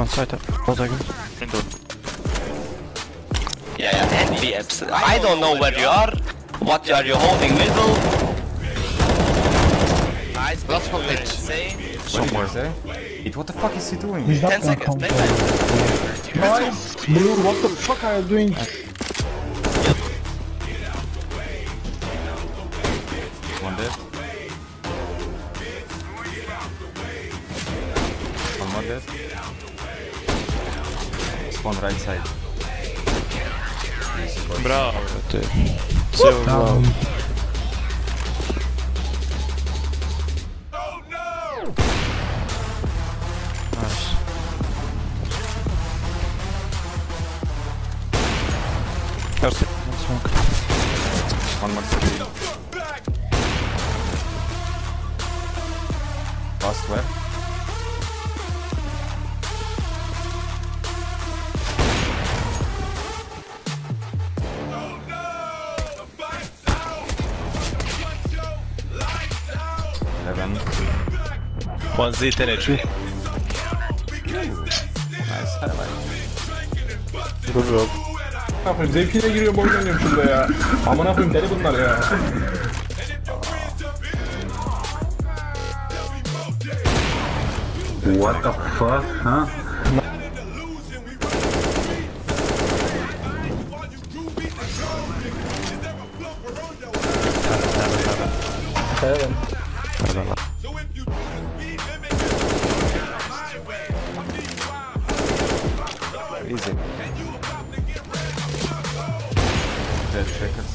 One side. One second. Window. Yeah, and be absent. I don't know where you are. What are you holding middle? Nice, Last one mid. Somewhere there. What the fuck is he doing? He's not 10 gonna seconds, come play to time. Nice! Dude, what the fuck are you doing? One dead. One more dead. Spawn right side. Bravo, ty. Cijelo glavu. Nice. First, one smoke. One more city. Last where? One Z territory. Nice highlight. Good job. Ne yapayım? Zevkine giriyorum, oyun oynuyorum şurada ya. Amına koyayım, deli bunlar ya. What the fuck, huh? Heaven. Easy. Dead checkers.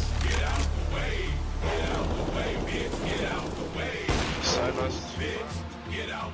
Side last.